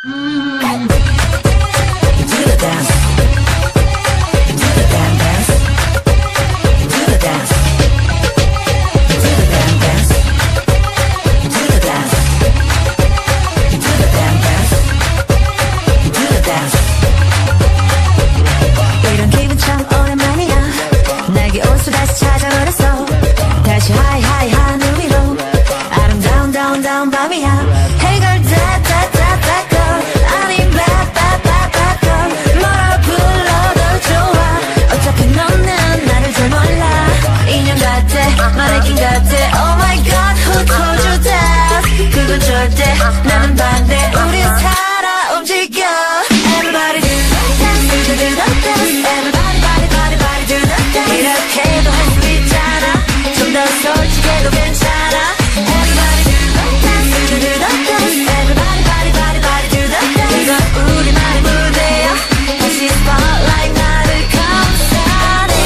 이런 기분 참 오랜만이야. 날개 옷을 다시 찾아버렸어. 다시 하이하이 하늘 위로 아름다운 다운 밤이야. Hey girl that girl 아니 bad girl 뭐라 불러도 좋아. 어차피 너는 나를 잘 몰라. 인형 같아 마네킹 같아. Oh my god who told you that. 그건 절대 나는 반대. 우린 살아 움직여. Everybody do dance do the dance. Everybody do the dance. 이렇게도 할 수 있잖아. 좀 더 솔직해도 괜찮아. Everybody do dance do the dance. Everybody do the dance. 이건 우리만의 무대야. 다시 spotlight 나를 감싸네.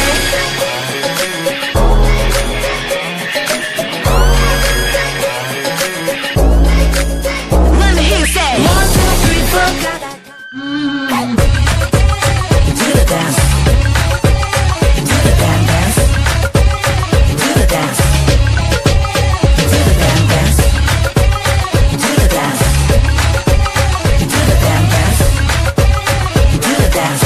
Let me hear you say 1, 2, 3, 4 Do the dance. Do the damn dance. Do the dance. Do the damn dance. Do the dance. Do the damn dance. Do the dance.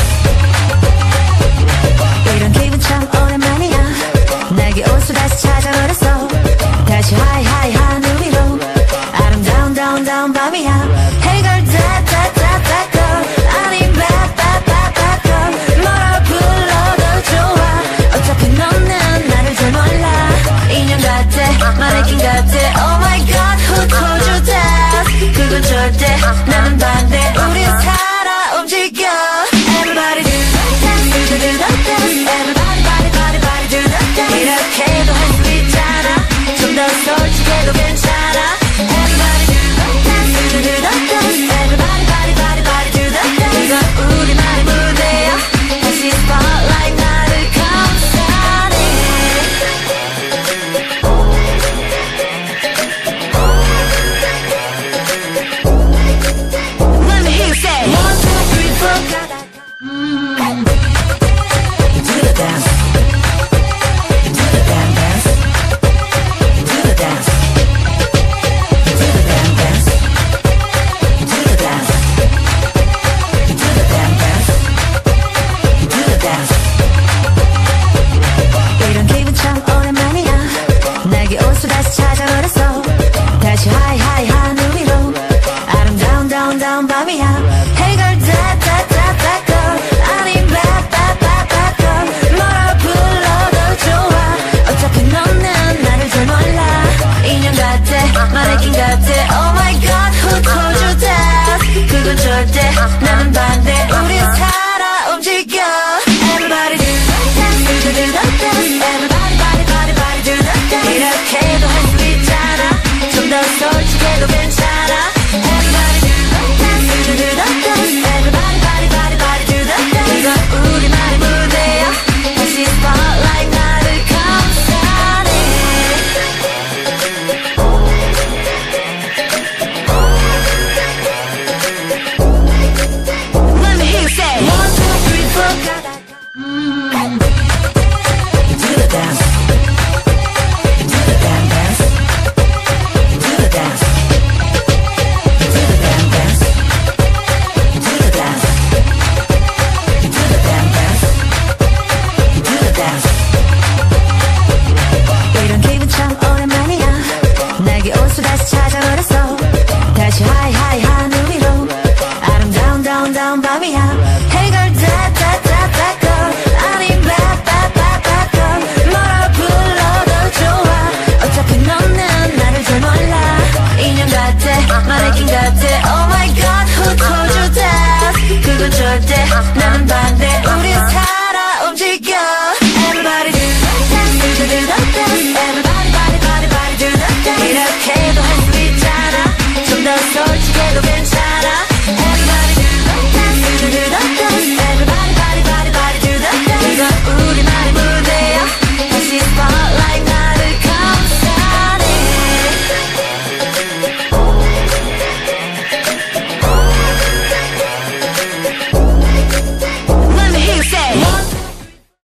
이런 기분 참 오랜만이야. 날개 옷을 다시 찾아버렸어. 다시 하이하이 하늘 위로 아름다운 다운 밤이야. Hey girl that girl 아니 bad girl 뭐라 불러도 좋아. 어차피 너는 나를 잘 몰라. 인형 같아 마네킹 같아. Oh my god who told you that. 그건 절대 나는 반대. 우린 살아 움직여. Everybody do dance do the dance. Everybody do the dance. 이렇게도 할 수 있잖아. 좀 더 솔직해도 괜찮아. Everybody do dance do the dance. Everybody do the dance. 이건 우리만의 무대야. 다시 spotlight 나를 감싸네. Let me hear you say 1, 2, 3, 4 Do the dance. Do the damn dance. Do the dance. Do the damn dance. Do the dance. Do the damn dance. Do the dance. 이런 기분 참 오랜만이야. 날개 옷을 다시 찾아버렸어. 다시 하이하이 하늘 위로 아름다운 다운 밤이야. Hey girl that girl 아니 bad girl 뭐라 불러도 좋아. 어차피 너는 나를 잘 몰라. 인형 같아 마네킹 같아. Oh my god who told you that. 그건 절대 나는 반대. 우린 살아 움직여. Everybody do dance do the dance. Everybody do the dance. 이렇게도 할 수 있잖아. 좀 더 솔직해도 괜찮아. Everybody do dance do the dance. Everybody do the dance. 이건 우리만의 무대야. 다시 spotlight 나를 감싸네. Let me hear you say 1, 2, 3, 4 Do the dance. Do the damn dance. Do the dance. Do the damn dance. Do the dance. Do the damn dance. Do the dance. 이런 기분 참 오랜만이야. 날개 옷을 다시 찾아버렸어. 다시 하이하이 하늘 위로 아름다운 다운 밤이야. Hey girl that girl 아니 bad girl 뭐라 불러도 좋아. 어차피 너는 나를 잘 몰라. 인형 같아 마네킹 같아. Oh my god who told you that. 그건 절대 나는 반대. 우린